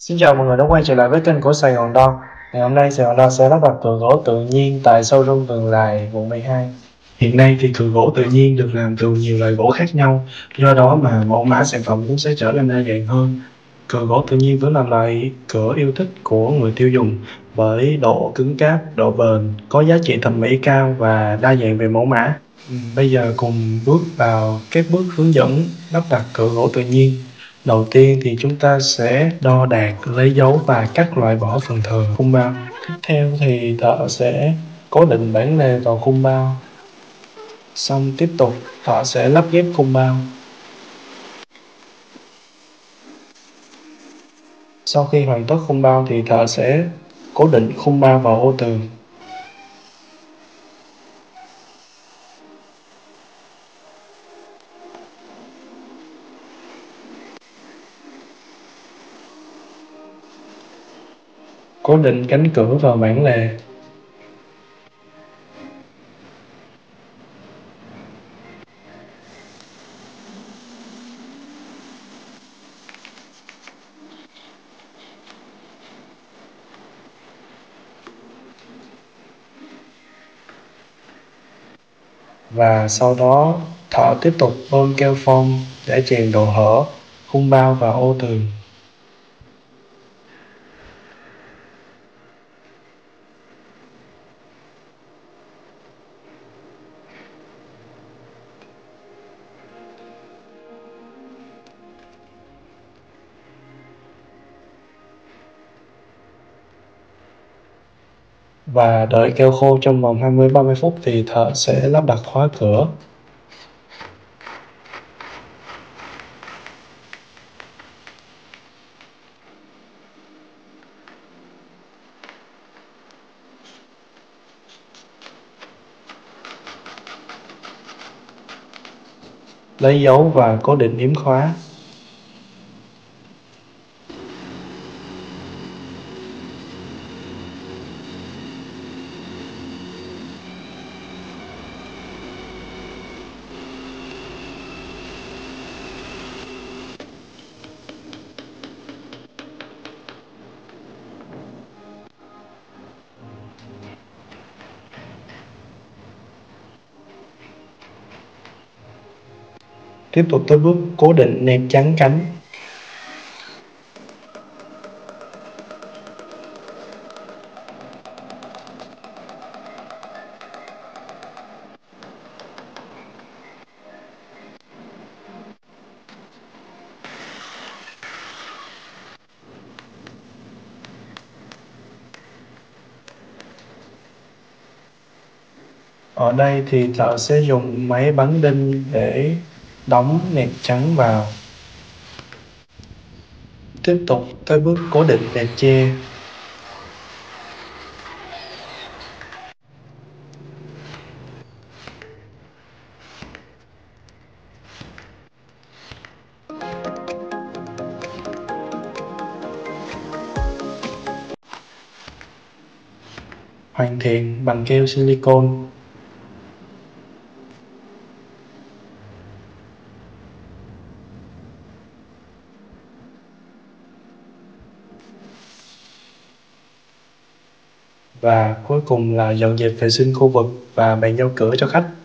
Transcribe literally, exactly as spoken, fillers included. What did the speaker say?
Xin chào mọi người đã quay trở lại với kênh của Sài Gòn Đo. Ngày hôm nay Sài Gòn Đo sẽ lắp đặt cửa gỗ tự nhiên tại showroom Vườn Lài, quận mười hai. Hiện nay thì cửa gỗ tự nhiên được làm từ nhiều loại gỗ khác nhau, do đó mà mẫu mã sản phẩm cũng sẽ trở nên đa dạng hơn. Cửa gỗ tự nhiên vẫn là loại cửa yêu thích của người tiêu dùng bởi độ cứng cáp, độ bền, có giá trị thẩm mỹ cao và đa dạng về mẫu mã. Ừ, Bây giờ cùng bước vào các bước hướng dẫn lắp đặt cửa gỗ tự nhiên. Đầu tiên thì chúng ta sẽ đo đạc, lấy dấu và cắt loại bỏ phần thừa khung bao. Tiếp theo thì thợ sẽ cố định bản lề vào khung bao. Xong tiếp tục thợ sẽ lắp ghép khung bao. Sau khi hoàn tất khung bao thì thợ sẽ cố định khung bao vào ô tường. Cố định cánh cửa vào bản lề. Và sau đó thợ tiếp tục bơm keo foam để chèn độ hở khung bao vào ô tường. Và đợi keo khô trong vòng hai mươi đến ba mươi phút thì thợ sẽ lắp đặt khóa cửa. Lấy dấu và cố định yếm khóa. Tiếp tục tới bước cố định nẹp chắn cánh. Ở đây thì thợ sẽ dùng máy bắn đinh để đóng nẹp chắn vào. Tiếp tục tới bước cố định nẹp che. Hoàn thiện bằng keo silicone. Và cuối cùng là dọn dẹp vệ sinh khu vực và bàn giao cửa cho khách.